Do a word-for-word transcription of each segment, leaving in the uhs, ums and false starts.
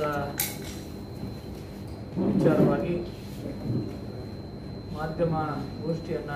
ಕ್ಷೇತ್ರದ ವಿಚಾರವಾಗಿ ಮಾಧ್ಯಮ ಗೋಷ್ಠಿಯನ್ನು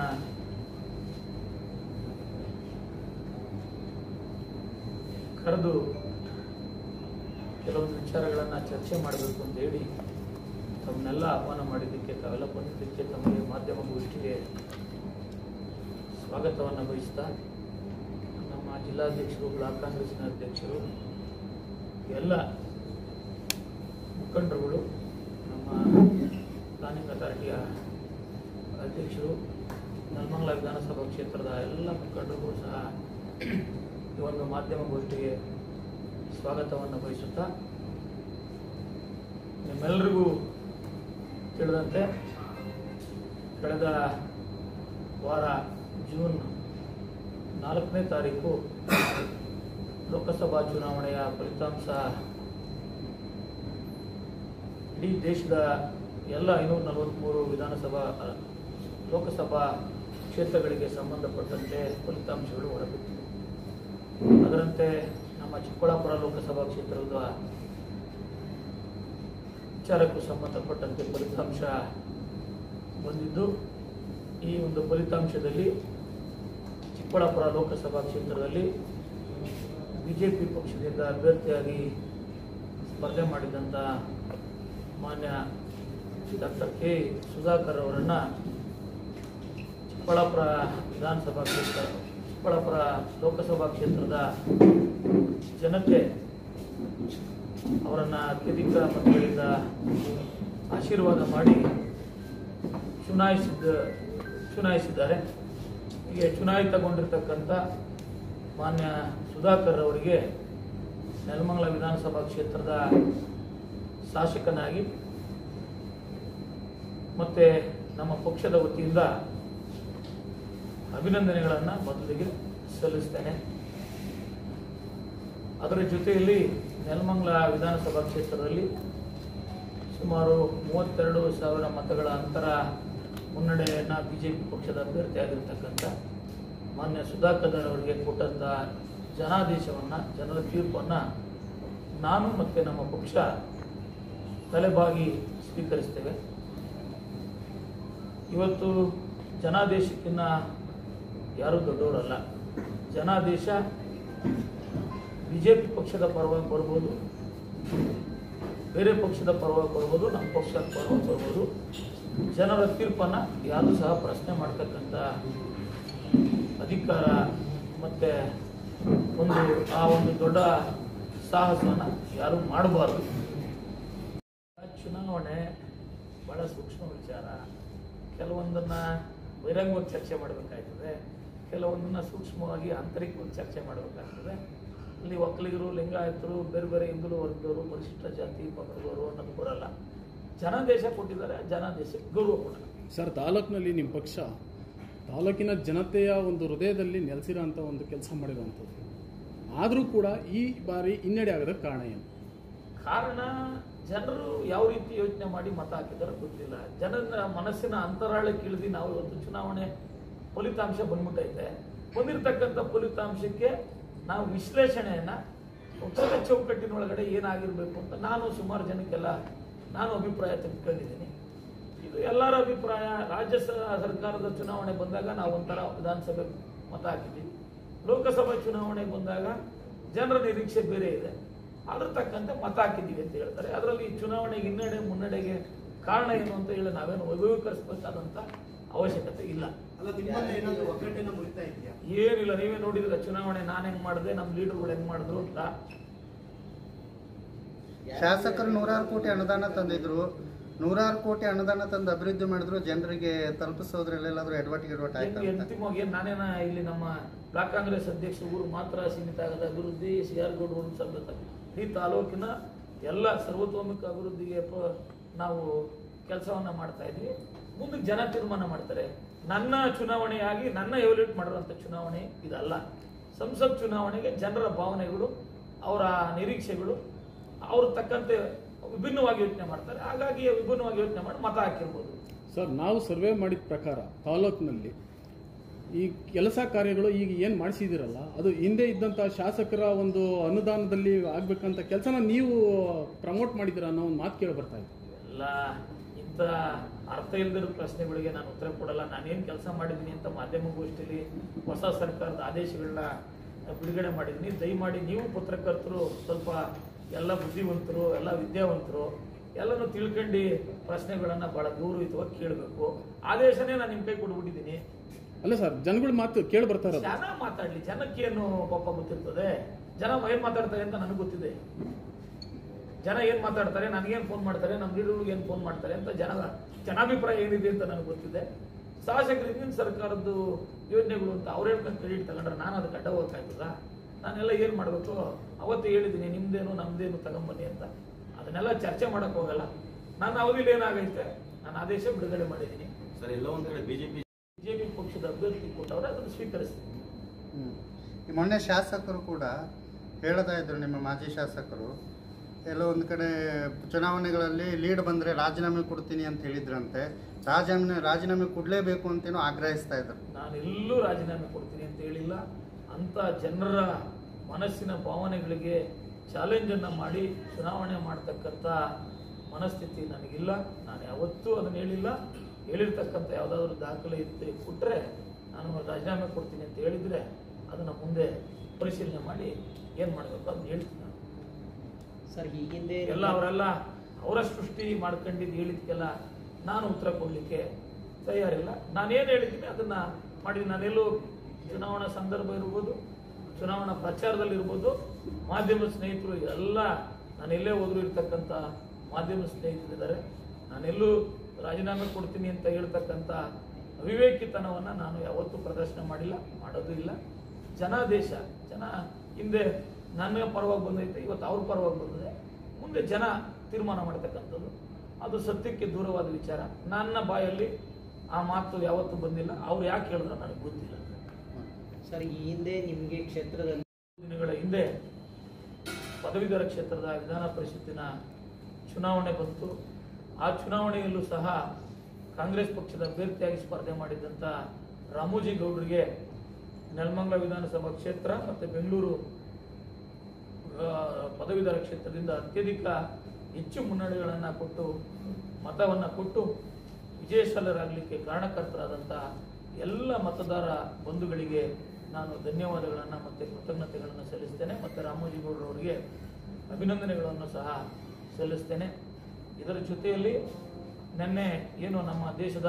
ಕರೆದು ಕೆಲವೊಂದು ವಿಚಾರಗಳನ್ನು ಚರ್ಚೆ ಮಾಡಬೇಕು ಅಂತ ಹೇಳಿ ತಮ್ಮನ್ನೆಲ್ಲ ಆಹ್ವಾನ ಮಾಡಿದ್ದಕ್ಕೆ ತಾವೆಲ್ಲ ಬಂದಿದ್ದಕ್ಕೆ ತಮಗೆ ಮಾಧ್ಯಮ ಗೋಷ್ಠಿಗೆ ಸ್ವಾಗತವನ್ನು ಬಯಸ್ತಾ ನಮ್ಮ ಜಿಲ್ಲಾಧ್ಯಕ್ಷರು, ಬ್ಲಾಕ್ ಕಾಂಗ್ರೆಸ್ನ ಅಧ್ಯಕ್ಷರು, ಎಲ್ಲ ಮುಖಂಡರುಗಳು, ನಮ್ಮ ಪ್ಲಾನಿಂಗ್ ಅಥಾರಿಟಿಯ ಅಧ್ಯಕ್ಷರು, ನೆಲಮಂಗಲ ವಿಧಾನಸಭಾ ಕ್ಷೇತ್ರದ ಎಲ್ಲ ಮುಖಂಡರುಗಳು ಸಹ ಈ ಒಂದು ಮಾಧ್ಯಮ ಗೋಷ್ಠಿಗೆ ಸ್ವಾಗತವನ್ನು ಬಯಸುತ್ತಾ, ನಿಮ್ಮೆಲ್ಲರಿಗೂ ತಿಳಿದಂತೆ ಕಳೆದ ವಾರ ಜೂನ್ ನಾಲ್ಕನೇ ತಾರೀಕು ಲೋಕಸಭಾ ಚುನಾವಣೆಯ ಫಲಿತಾಂಶ ಇಡೀ ದೇಶದ ಎಲ್ಲ ಐನೂರ ನಲವತ್ತ್ಮೂರು ವಿಧಾನಸಭಾ ಲೋಕಸಭಾ ಕ್ಷೇತ್ರಗಳಿಗೆ ಸಂಬಂಧಪಟ್ಟಂತೆ ಫಲಿತಾಂಶಗಳು ಹೊರಬಿದ್ದಿವೆ. ಅದರಂತೆ ನಮ್ಮ ಚಿಕ್ಕಬಳ್ಳಾಪುರ ಲೋಕಸಭಾ ಕ್ಷೇತ್ರದ ವಿಚಾರಕ್ಕೂ ಸಂಬಂಧಪಟ್ಟಂತೆ ಫಲಿತಾಂಶ ಬಂದಿದ್ದು, ಈ ಒಂದು ಫಲಿತಾಂಶದಲ್ಲಿ ಚಿಕ್ಕಬಳ್ಳಾಪುರ ಲೋಕಸಭಾ ಕ್ಷೇತ್ರದಲ್ಲಿ ಬಿಜೆಪಿ ಪಕ್ಷದಿಂದ ಅಭ್ಯರ್ಥಿಯಾಗಿ ಸ್ಪರ್ಧೆ ಮಾಡಿದಂಥ ಮಾನ್ಯ ಡಾಕ್ಟರ್ ಕೆ ಸುಧಾಕರ್ ಅವರನ್ನು ಚಿಕ್ಕಬಳ್ಳಾಪುರ ವಿಧಾನಸಭಾ ಕ್ಷೇತ್ರ ಚಿಕ್ಕಬಳ್ಳಾಪುರ ಲೋಕಸಭಾ ಕ್ಷೇತ್ರದ ಜನತೆ ಅವರನ್ನು ಅತ್ಯಧಿಕ ಮತಗಳಿಂದ ಆಶೀರ್ವಾದ ಮಾಡಿ ಚುನಾಯಿಸಿದ ಚುನಾಯಿಸಿದ್ದಾರೆ. ಹೀಗೆ ಚುನಾಯಿತಗೊಂಡಿರ್ತಕ್ಕಂಥ ಮಾನ್ಯ ಸುಧಾಕರ್ ಅವರಿಗೆ ನೆಲಮಂಗಲ ವಿಧಾನಸಭಾ ಕ್ಷೇತ್ರದ ಶಾಸಕನಾಗಿ ಮತ್ತು ನಮ್ಮ ಪಕ್ಷದ ವತಿಯಿಂದ ಅಭಿನಂದನೆಗಳನ್ನು ಮೊದಲಿಗೆ ಸಲ್ಲಿಸ್ತೇನೆ. ಅದರ ಜೊತೆಯಲ್ಲಿ ನೆಲಮಂಗಲ ವಿಧಾನಸಭಾ ಕ್ಷೇತ್ರದಲ್ಲಿ ಸುಮಾರು ಮೂವತ್ತೆರಡು ಸಾವಿರ ಮತಗಳ ಅಂತರ ಮುನ್ನಡೆಯನ್ನು ಬಿಜೆಪಿ ಪಕ್ಷದ ಅಭ್ಯರ್ಥಿಯಾಗಿರ್ತಕ್ಕಂಥ ಮಾನ್ಯ ಸುಧಾಕರ್ ಅವರಿಗೆ ಕೊಟ್ಟಂಥ ಜನಾದೇಶವನ್ನು, ಜನರ ತೀರ್ಪನ್ನು ನಾನು ಮತ್ತು ನಮ್ಮ ಪಕ್ಷ ತಲೆಬಾಗಿ ಸ್ವೀಕರಿಸ್ತೇವೆ. ಇವತ್ತು ಜನಾದೇಶಕ್ಕಿಂತ ಯಾರೂ ದೊಡ್ಡವರಲ್ಲ. ಜನಾದೇಶ ಬಿಜೆಪಿ ಪಕ್ಷದ ಪರವಾಗಿ ಬರ್ಬೋದು, ಬೇರೆ ಪಕ್ಷದ ಪರವಾಗಿ ಬರ್ಬೋದು, ನಮ್ಮ ಪಕ್ಷದ ಪರವಾಗಿ ಬರ್ಬೋದು. ಜನರ ತೀರ್ಪನ್ನು ಯಾರೂ ಸಹ ಪ್ರಶ್ನೆ ಮಾಡ್ತಕ್ಕಂಥ ಅಧಿಕಾರ ಮತ್ತು ಒಂದು ಆ ಒಂದು ದೊಡ್ಡ ಸಾಹಸವನ್ನು ಯಾರೂ ಮಾಡಬಾರ್ದು. ಚುನಾವಣೆ ಭಾಳ ಸೂಕ್ಷ್ಮ ವಿಚಾರ. ಕೆಲವೊಂದನ್ನು ಬಹಿರಂಗವಾಗಿ ಚರ್ಚೆ ಮಾಡಬೇಕಾಗ್ತದೆ, ಕೆಲವೊಂದನ್ನು ಸೂಕ್ಷ್ಮವಾಗಿ ಆಂತರಿಕವಾಗಿ ಚರ್ಚೆ ಮಾಡಬೇಕಾಗ್ತದೆ. ಇಲ್ಲಿ ಒಕ್ಕಲಿಗರು, ಲಿಂಗಾಯತರು, ಬೇರೆ ಬೇರೆ ಹಿಂದುಳಿದ ವರ್ಗದವರು, ಪರಿಶಿಷ್ಟ ಜಾತಿ ಪಂಗಡದವರು ಅನ್ನೋದು ಬರಲ್ಲ. ಜನಾದೇಶ ಕೊಟ್ಟಿದ್ದಾರೆ, ಜನಾದೇಶಕ್ಕೆ ಗೌರವ ಕೊಡಲ್ಲ. ಸರ್, ತಾಲೂಕಿನಲ್ಲಿ ನಿಮ್ಮ ಪಕ್ಷ ತಾಲೂಕಿನ ಜನತೆಯ ಒಂದು ಹೃದಯದಲ್ಲಿ ನೆಲೆಸಿರೋ ಅಂಥ ಒಂದು ಕೆಲಸ ಮಾಡಿರುವಂಥದ್ದು, ಆದರೂ ಕೂಡ ಈ ಬಾರಿ ಹಿನ್ನಡೆ ಆಗೋದಕ್ಕೆ ಕಾರಣ ಏನು? ಕಾರಣ ಜನರು ಯಾವ ರೀತಿ ಯೋಚನೆ ಮಾಡಿ ಮತ ಹಾಕಿದಾರೋ ಗೊತ್ತಿಲ್ಲ. ಜನರ ಮನಸ್ಸಿನ ಅಂತರಾಳಕ್ಕೆ ಇಳಿದು ನಾವು ಇವತ್ತು ಚುನಾವಣೆ ಫಲಿತಾಂಶ ಬಂದ್ಬಿಟ್ಟೈತೆ. ಬಂದಿರತಕ್ಕಂಥ ಫಲಿತಾಂಶಕ್ಕೆ ನಾವು ವಿಶ್ಲೇಷಣೆಯನ್ನ ಪಕ್ಷದ ಚೌಕಟ್ಟಿನೊಳಗಡೆ ಏನಾಗಿರ್ಬೇಕು ಅಂತ ನಾನು ಸುಮಾರು ಜನಕ್ಕೆಲ್ಲ ನಾನು ಅಭಿಪ್ರಾಯ ತೆಗೆದುಕೊಂಡಿದ್ದೀನಿ. ಇದು ಎಲ್ಲರ ಅಭಿಪ್ರಾಯ. ರಾಜ್ಯ ಸರ್ಕಾರದ ಚುನಾವಣೆ ಬಂದಾಗ ನಾವು ಒಂಥರ ವಿಧಾನಸಭೆ ಮತ ಹಾಕಿದ್ದೀವಿ. ಲೋಕಸಭಾ ಚುನಾವಣೆ ಬಂದಾಗ ಜನರ ನಿರೀಕ್ಷೆ ಬೇರೆ ಇದೆ, ಅದ್ರ ತಕ್ಕಂತೆ ಮತ ಹಾಕಿದ್ದೀವಿ ಅಂತ ಹೇಳ್ತಾರೆ. ಅದರಲ್ಲಿ ಚುನಾವಣೆಗೆ ಹಿನ್ನಡೆ ಮುನ್ನಡೆಗೆ ಕಾರಣ ಏನು ಅಂತ ಹೇಳಿ ನಾವೇನು ವೈಭವೀಕರಿಸಬೇಕಾದಂಥ ಅವಶ್ಯಕತೆ ಇಲ್ಲ. ಏನಿಲ್ಲ, ನೀವೇ ನೋಡಿದ್ರೆ ಚುನಾವಣೆ ನಾನು ಹೆಂಗ್ ಮಾಡಿದೆ, ನಮ್ಮ ಲೀಡರ್ಗಳು ಹೆಂಗ್ ಮಾಡಿದ್ರು ಅಂತ. ಶಾಸಕರು ನೂರಾರು ಕೋಟಿ ಅನುದಾನ ತಂದಿದ್ರು, ನೂರಾರು ಕೋಟಿ ಅನುದಾನ ತಂದು ಅಭಿವೃದ್ಧಿ ಮಾಡಿದ್ರು, ಜನರಿಗೆ ತಲುಪಿಸೋದ್ರಲ್ಲೆಲ್ಲಾದ್ರೂ ಎಡವಟ್ಟು ಗಿಡವಟ್ಟು ಆಯ್ತು. ಅಂತಿಮವಾಗಿ ನಾನೇನ ಇಲ್ಲಿ ನಮ್ಮ ಬ್ಲಾಕ್ ಕಾಂಗ್ರೆಸ್ ಅಧ್ಯಕ್ಷರು ಮಾತ್ರ ಸೀಮಿತ ಆಗದ ಅಭಿವೃದ್ಧಿ ಸಿ ಆರ್ ಗೌಡ್ರು ಸಭ್ಯತ ಈ ತಾಲೂಕಿನ ಎಲ್ಲ ಸರ್ವತೋಮುಖ ಅಭಿವೃದ್ಧಿಗೆ ನಾವು ಕೆಲಸವನ್ನ ಮಾಡ್ತಾ ಇದ್ವಿ. ಮುಂದೆ ಜನ ತೀರ್ಮಾನ ಮಾಡ್ತಾರೆ. ನನ್ನ ಚುನಾವಣೆಯಾಗಿ ನನ್ನ ಎವಲ್ಯೂಟ್ ಮಾಡಿರುವಂಥ ಚುನಾವಣೆ ಇದಲ್ಲ. ಸಂಸತ್ ಚುನಾವಣೆಗೆ ಜನರ ಭಾವನೆಗಳು, ಅವರ ನಿರೀಕ್ಷೆಗಳು ಅವ್ರ ತಕ್ಕಂತೆ ವಿಭಿನ್ನವಾಗಿ ಯೋಚನೆ ಮಾಡ್ತಾರೆ. ಹಾಗಾಗಿ ವಿಭಿನ್ನವಾಗಿ ಯೋಚನೆ ಮಾಡಿ ಮತ ಹಾಕಿರ್ಬೋದು. ಸರ್, ನಾವು ಸರ್ವೆ ಮಾಡಿದ ಪ್ರಕಾರ ತಾಲೂಕಿನಲ್ಲಿ ಈ ಕೆಲಸ ಕಾರ್ಯಗಳು ಈಗ ಏನು ಮಾಡಿಸಿದಿರಲ್ಲ ಅದು ಹಿಂದೆ ಇದ್ದಂಥ ಶಾಸಕರ ಒಂದು ಅನುದಾನದಲ್ಲಿ ಆಗ್ಬೇಕಂತ ಕೆಲಸನ ನೀವು ಪ್ರಮೋಟ್ ಮಾಡಿದ್ದೀರಾ ಅನ್ನೋ ಒಂದು ಮಾತು ಕೇಳಿ ಬರ್ತಾ ಇದೆ. ಎಲ್ಲ ಇಂಥ ಅರ್ಥ ಇಲ್ಲದಿರೋ ಪ್ರಶ್ನೆಗಳಿಗೆ ನಾನು ಉತ್ತರ ಕೊಡಲ್ಲ. ನಾನೇನು ಕೆಲಸ ಮಾಡಿದ್ದೀನಿ ಅಂತ ಮಾಧ್ಯಮಗೋಷ್ಠಿಯಲ್ಲಿ ಹೊಸ ಸರ್ಕಾರದ ಆದೇಶಗಳನ್ನ ಬಿಡುಗಡೆ ಮಾಡಿದ್ದೀನಿ. ದಯಮಾಡಿ ನೀವು ಪತ್ರಕರ್ತರು ಸ್ವಲ್ಪ ಎಲ್ಲ ಬುದ್ಧಿವಂತರು, ಎಲ್ಲ ವಿದ್ಯಾವಂತರು, ಎಲ್ಲನೂ ತಿಳ್ಕೊಂಡು ಪ್ರಶ್ನೆಗಳನ್ನು ಬಹಳ ಗೌರವಯುತವಾಗಿ ಕೇಳಬೇಕು. ಆದೇಶನೇ ನಾನು ನಿಮ್ಮ ಕೈ ಕೊಡ್ಬಿಟ್ಟಿದ್ದೀನಿ. ಅಲ್ಲ ಸರ್, ಜನಗಳ ಮಾತು ಕೇಳಿ ಬರ್ತಾ ಇರೋದು. ಜನ ಮಾತಾಡ್ಲಿ, ಜನಕ್ಕೇನು ಪಾಪ ಗೊತ್ತಿರ್ತದೆ. ಜನ ಏನ್ ಮಾತಾಡ್ತಾರೆ ಅಂತ ನನಗೆ ಗೊತ್ತಿದೆ. ಜನ ಏನ್ ಮಾತಾಡ್ತಾರೆ, ನನಗೇನು ಫೋನ್ ಮಾಡ್ತಾರೆ, ನಮ್ಮ ಲೀಡರ್ಗಳಿಗೆ ಏನು ಫೋನ್ ಮಾಡ್ತಾರೆ ಅಂತ ಜನ ಜನಾಭಿಪ್ರಾಯ ಏನಿದೆ ಅಂತ ನನಗೆ ಗೊತ್ತಿದೆ. ಶಾಸಕರು ಹಿಂದಿನ ಸರ್ಕಾರದ್ದು ಯೋಜನೆಗಳು ಅಂತ ಅವ್ರು ಹೇಳ್ಕೊಂಡು ಕ್ರೆಡಿಟ್ ತಗೊಂಡ್ರೆ ನಾನು ಅದಕ್ಕೆ ಅಡ್ಡ ಹೋಗಕ್ಕಾಗಿಲ್ಲ. ನಾನೆಲ್ಲ ಏನು ಮಾಡಬೇಕು ಅವತ್ತು ಹೇಳಿದ್ದೀನಿ, ನಿಮ್ದೇನು ನಮ್ದೇನು ತಗೊಂಬನ್ನಿ ಅಂತ. ಅದನ್ನೆಲ್ಲ ಚರ್ಚೆ ಮಾಡಕ್ ಹೋಗಲ್ಲ. ನನ್ನ ಅವಧಿಲಿ ಏನಾಗೈತೆ ನಾನು ಆದೇಶ ಬಿಡುಗಡೆ ಮಾಡಿದ್ದೀನಿ. ಸರ್, ಎಲ್ಲ ಒಂದ್ ಕಡೆ ಬಿಜೆಪಿ ಬಿಜೆಪಿ ಪಕ್ಷದ ಅಭ್ಯರ್ಥಿ ಕೊಟ್ಟವ್ರೆ, ಅದನ್ನು ಸ್ವೀಕರಿಸ್ತೀನಿ. ಈ ಮೊನ್ನೆ ಶಾಸಕರು ಕೂಡ ಹೇಳ್ತಾ ಇದ್ರು, ನಿಮ್ಮ ಮಾಜಿ ಶಾಸಕರು ಎಲ್ಲೋ ಒಂದು ಕಡೆ ಚುನಾವಣೆಗಳಲ್ಲಿ ಲೀಡ್ ಬಂದರೆ ರಾಜೀನಾಮೆ ಕೊಡ್ತೀನಿ ಅಂತ ಹೇಳಿದ್ರಂತೆ. ರಾಜೀನಾಮೆ ರಾಜೀನಾಮೆ ಕೊಡಲೇಬೇಕು ಅಂತೇನೋ ಆಗ್ರಹಿಸ್ತಾ ಇದ್ರು. ನಾನು ಎಲ್ಲೂ ರಾಜೀನಾಮೆ ಕೊಡ್ತೀನಿ ಅಂತ ಹೇಳಿಲ್ಲ. ಅಂತ ಜನರ ಮನಸ್ಸಿನ ಭಾವನೆಗಳಿಗೆ ಚಾಲೆಂಜನ್ನು ಮಾಡಿ ಚುನಾವಣೆ ಮಾಡ್ತಕ್ಕಂಥ ಮನಸ್ಥಿತಿ ನನಗಿಲ್ಲ. ನಾನು ಯಾವತ್ತೂ ಅದನ್ನು ಹೇಳಿಲ್ಲ. ಹೇಳಿರ್ತಕ್ಕಂಥ ಯಾವುದಾದ್ರೂ ದಾಖಲೆ ಇತ್ತು ಕೊಟ್ಟರೆ ನಾನು ರಾಜೀನಾಮೆ ಕೊಡ್ತೀನಿ ಅಂತ ಹೇಳಿದರೆ ಅದನ್ನು ಮುಂದೆ ಪರಿಶೀಲನೆ ಮಾಡಿ ಏನು ಮಾಡಬೇಕು ಅಂತ ಹೇಳ್ತೀನಿ. ನಾನು ಸರ್, ಈ ಹಿಂದೆ ಎಲ್ಲ ಅವರೆಲ್ಲ ಅವರ ಸೃಷ್ಟಿ ಮಾಡ್ಕೊಂಡಿದ್ದು ಹೇಳಿದ್ಕೆಲ್ಲ ನಾನು ಉತ್ತರ ಕೊಡಲಿಕ್ಕೆ ತಯಾರಿಲ್ಲ. ನಾನೇನು ಹೇಳಿದ್ದೀನಿ ಅದನ್ನು ಮಾಡಿ. ನಾನೆಲ್ಲೂ ಚುನಾವಣಾ ಸಂದರ್ಭ ಇರ್ಬೋದು, ಚುನಾವಣಾ ಪ್ರಚಾರದಲ್ಲಿರ್ಬೋದು, ಮಾಧ್ಯಮ ಸ್ನೇಹಿತರು ಎಲ್ಲ ನಾನು ಎಲ್ಲೇ ಹೋದ್ರು ಇರ್ತಕ್ಕಂಥ ಮಾಧ್ಯಮ ಸ್ನೇಹಿತರಿದ್ದಾರೆ. ನಾನೆಲ್ಲೂ ರಾಜೀನಾಮೆ ಕೊಡ್ತೀನಿ ಅಂತ ಹೇಳ್ತಕ್ಕಂಥ ಅವಿವೇಕಿತನವನ್ನು ನಾನು ಯಾವತ್ತೂ ಪ್ರದರ್ಶನ ಮಾಡಿಲ್ಲ, ಮಾಡೋದು ಇಲ್ಲ. ಜನಾದೇಶ, ಜನ ಹಿಂದೆ ನನ್ನ ಪರವಾಗಿ ಬಂದೈತೆ, ಇವತ್ತು ಅವ್ರ ಪರವಾಗಿ ಬಂದಿದೆ. ಮುಂದೆ ಜನ ತೀರ್ಮಾನ ಮಾಡ್ತಕ್ಕಂಥದ್ದು. ಅದು ಸತ್ಯಕ್ಕೆ ದೂರವಾದ ವಿಚಾರ. ನನ್ನ ಬಾಯಲ್ಲಿ ಆ ಮಾತು ಯಾವತ್ತೂ ಬಂದಿಲ್ಲ. ಅವ್ರು ಯಾಕೆ ಹೇಳಿದ್ರು ನನಗೆ ಗೊತ್ತಿಲ್ಲ. ಸರ್, ಈ ಹಿಂದೆ ನಿಮಗೆ ಕ್ಷೇತ್ರದಲ್ಲಿ ದಿನಗಳ ಹಿಂದೆ ಪದವೀಧರ ಕ್ಷೇತ್ರದ ವಿಧಾನ ಪರಿಷತ್ತಿನ ಚುನಾವಣೆ ಬಂತು. ಆ ಚುನಾವಣೆಯಲ್ಲೂ ಸಹ ಕಾಂಗ್ರೆಸ್ ಪಕ್ಷದ ಅಭ್ಯರ್ಥಿಯಾಗಿ ಸ್ಪರ್ಧೆ ಮಾಡಿದ್ದಂಥ ರಾಮೋಜಿ ಗೌಡರಿಗೆ ನೆಲಮಂಗಲ ವಿಧಾನಸಭಾ ಕ್ಷೇತ್ರ ಮತ್ತು ಬೆಂಗಳೂರು ಪದವೀಧರ ಕ್ಷೇತ್ರದಿಂದ ಅತ್ಯಧಿಕ ಹೆಚ್ಚು ಮುನ್ನಡೆಗಳನ್ನು ಕೊಟ್ಟು ಮತವನ್ನು ಕೊಟ್ಟು ವಿಜಯಶಾಲರಾಗಲಿಕ್ಕೆ ಕಾರಣಕರ್ತರಾದಂಥ ಎಲ್ಲ ಮತದಾರ ಬಂಧುಗಳಿಗೆ ನಾನು ಧನ್ಯವಾದಗಳನ್ನು ಮತ್ತು ಕೃತಜ್ಞತೆಗಳನ್ನು ಸಲ್ಲಿಸ್ತೇನೆ. ಮತ್ತು ರಾಮೋಜಿ ಗೌಡರವರಿಗೆ ಅಭಿನಂದನೆಗಳನ್ನು ಸಹ ಸಲ್ಲಿಸ್ತೇನೆ. ಇದರ ಜೊತೆಯಲ್ಲಿ ನಿನ್ನೆ ಏನು ನಮ್ಮ ದೇಶದ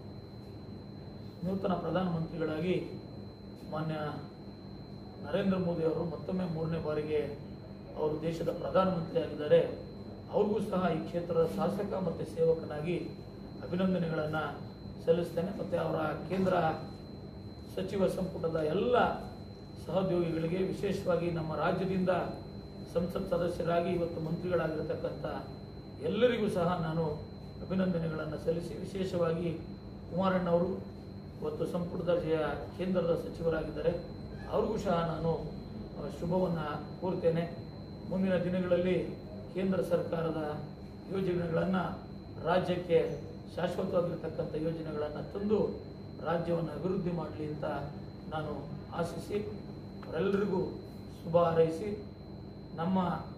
ನೂತನ ಪ್ರಧಾನಮಂತ್ರಿಗಳಾಗಿ ಮಾನ್ಯ ನರೇಂದ್ರ ಮೋದಿ ಅವರು ಮತ್ತೊಮ್ಮೆ ಮೂರನೇ ಬಾರಿಗೆ ಅವರು ದೇಶದ ಪ್ರಧಾನಮಂತ್ರಿ ಆಗಿದ್ದಾರೆ. ಅವ್ರಿಗೂ ಸಹ ಈ ಕ್ಷೇತ್ರದ ಶಾಸಕ ಮತ್ತು ಸೇವಕನಾಗಿ ಅಭಿನಂದನೆಗಳನ್ನು ಸಲ್ಲಿಸ್ತೇನೆ. ಮತ್ತು ಅವರ ಕೇಂದ್ರ ಸಚಿವ ಸಂಪುಟದ ಎಲ್ಲ ಸಹೋದ್ಯೋಗಿಗಳಿಗೆ, ವಿಶೇಷವಾಗಿ ನಮ್ಮ ರಾಜ್ಯದಿಂದ ಸಂಸತ್ ಸದಸ್ಯರಾಗಿ ಇವತ್ತು ಮಂತ್ರಿಗಳಾಗಿರತಕ್ಕಂಥ ಎಲ್ಲರಿಗೂ ಸಹ ನಾನು ಅಭಿನಂದನೆಗಳನ್ನು ಸಲ್ಲಿಸಿ, ವಿಶೇಷವಾಗಿ ಕುಮಾರಣ್ಣವರು ಇವತ್ತು ಸಂಪುಟ ದರ್ಜೆಯ ಕೇಂದ್ರದ ಸಚಿವರಾಗಿದ್ದಾರೆ, ಅವ್ರಿಗೂ ಸಹ ನಾನು ಶುಭವನ್ನು ಕೋರ್ತೇನೆ. ಮುಂದಿನ ದಿನಗಳಲ್ಲಿ ಕೇಂದ್ರ ಸರ್ಕಾರದ ಯೋಜನೆಗಳನ್ನು ರಾಜ್ಯಕ್ಕೆ ಶಾಶ್ವತವಾಗಿರ್ತಕ್ಕಂಥ ಯೋಜನೆಗಳನ್ನು ತಂದು ರಾಜ್ಯವನ್ನು ಅಭಿವೃದ್ಧಿ ಮಾಡಲಿ ಅಂತ ನಾನು ಆಶಿಸಿ ಅವರೆಲ್ಲರಿಗೂ ಶುಭ ಹಾರೈಸಿ, ನಮ್ಮ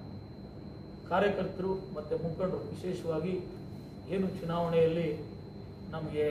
ಕಾರ್ಯಕರ್ತರು ಮತ್ತು ಮುಖಂಡರು ವಿಶೇಷವಾಗಿ ಏನು ಚುನಾವಣೆಯಲ್ಲಿ ನಮಗೆ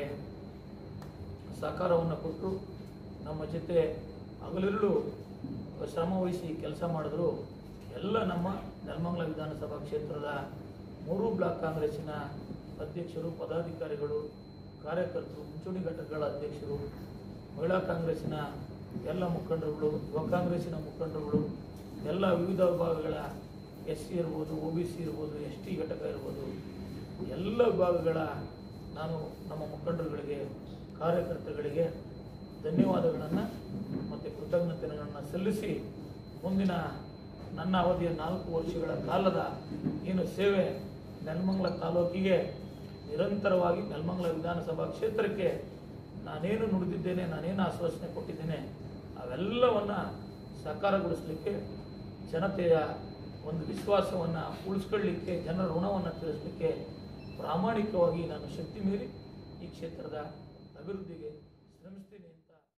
ಸಹಕಾರವನ್ನು ಕೊಟ್ಟರು, ನಮ್ಮ ಜೊತೆ ಹಗಲಿರುಳು ಶ್ರಮವಹಿಸಿ ಕೆಲಸ ಮಾಡಿದ್ರು ಎಲ್ಲ ನಮ್ಮ ನೆಲಮಂಗಲ ವಿಧಾನಸಭಾ ಕ್ಷೇತ್ರದ ಮೂರು ಬ್ಲಾಕ್ ಕಾಂಗ್ರೆಸ್ಸಿನ ಅಧ್ಯಕ್ಷರು, ಪದಾಧಿಕಾರಿಗಳು, ಕಾರ್ಯಕರ್ತರು, ಮುಂಚೂಣಿ ಘಟಕಗಳ ಅಧ್ಯಕ್ಷರು, ಮಹಿಳಾ ಕಾಂಗ್ರೆಸ್ಸಿನ ಎಲ್ಲ ಮುಖಂಡರುಗಳು, ಯುವ ಕಾಂಗ್ರೆಸ್ಸಿನ ಮುಖಂಡರುಗಳು, ಎಲ್ಲ ವಿವಿಧ ವಿಭಾಗಗಳ ಎಸ್ ಸಿ ಇರ್ಬೋದು, ಒ ಬಿ ಸಿ ಇರ್ಬೋದು, ಎಸ್ ಟಿ ಘಟಕ ಇರ್ಬೋದು, ಎಲ್ಲ ವಿಭಾಗಗಳ ನಾನು ನಮ್ಮ ಮುಖಂಡರುಗಳಿಗೆ, ಕಾರ್ಯಕರ್ತರುಗಳಿಗೆ ಧನ್ಯವಾದಗಳನ್ನು ಮತ್ತು ಕೃತಜ್ಞತೆಗಳನ್ನು ಸಲ್ಲಿಸಿ, ಮುಂದಿನ ನನ್ನ ಅವಧಿಯ ನಾಲ್ಕು ವರ್ಷಗಳ ಕಾಲದ ಏನು ಸೇವೆ ನೆಲಮಂಗಲ ತಾಲೂಕಿಗೆ ನಿರಂತರವಾಗಿ ನೆಲಮಂಗಲ ವಿಧಾನಸಭಾ ಕ್ಷೇತ್ರಕ್ಕೆ ನಾನೇನು ನುಡಿದಿದ್ದೇನೆ, ನಾನೇನು ಆಶ್ವಾಸನೆ ಕೊಟ್ಟಿದ್ದೇನೆ ಅವೆಲ್ಲವನ್ನು ಸಾಕಾರಗೊಳಿಸಲಿಕ್ಕೆ, ಜನತೆಯ ಒಂದು ವಿಶ್ವಾಸವನ್ನು ಉಳಿಸ್ಕೊಳ್ಳಿಕ್ಕೆ, ಜನರ ಋಣವನ್ನು ತೀರಿಸಲಿಕ್ಕೆ ಪ್ರಾಮಾಣಿಕವಾಗಿ ನಾನು ಶಕ್ತಿ ಮೀರಿ ಈ ಕ್ಷೇತ್ರದ ಅಭಿವೃದ್ಧಿಗೆ ಶ್ರಮಿಸ್ತೀನಿ.